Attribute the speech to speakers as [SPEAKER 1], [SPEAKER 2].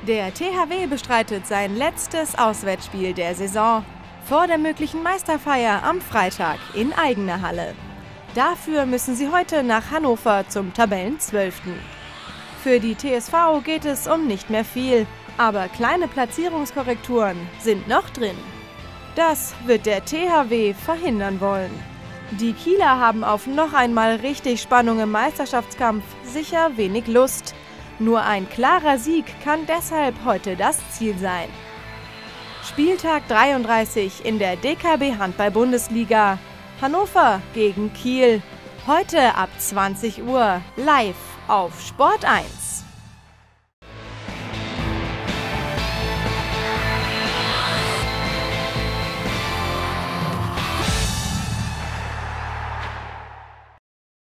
[SPEAKER 1] Der THW bestreitet sein letztes Auswärtsspiel der Saison vor der möglichen Meisterfeier am Freitag in eigener Halle. Dafür müssen sie heute nach Hannover zum Tabellenzwölften. Für die TSV geht es um nicht mehr viel, aber kleine Platzierungskorrekturen sind noch drin. Das wird der THW verhindern wollen. Die Kieler haben auf noch einmal richtig Spannung im Meisterschaftskampf sicher wenig Lust. Nur ein klarer Sieg kann deshalb heute das Ziel sein. Spieltag 33 in der DKB Handball-Bundesliga. Hannover gegen Kiel. Heute ab 20 Uhr live auf Sport 1.